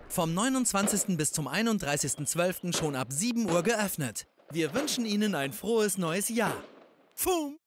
Vom 29. bis zum 31.12. schon ab 7 Uhr geöffnet. Wir wünschen Ihnen ein frohes neues Jahr. Fum!